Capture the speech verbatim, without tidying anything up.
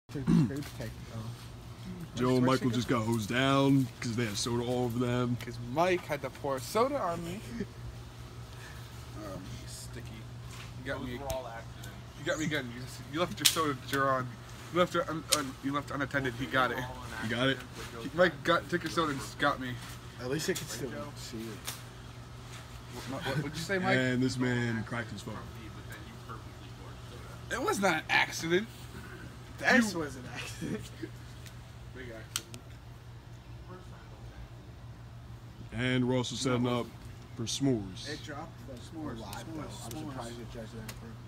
Joe and Michael just got hosed down because they had soda all over them. Because Mike had to pour soda on me. Um, sticky. You got me. You got me again. You, just, you left your soda jar on. You left it un, un, you left unattended. He got it. You got it. He, Mike got took your soda and got me. At least I can still see it. What, what would you say, Mike? And this man cracked his phone. It was not an accident. This was an accident. Big accident. And we're also setting up for s'mores. It dropped the s'mores. Live, though. I'm surprised it judged that.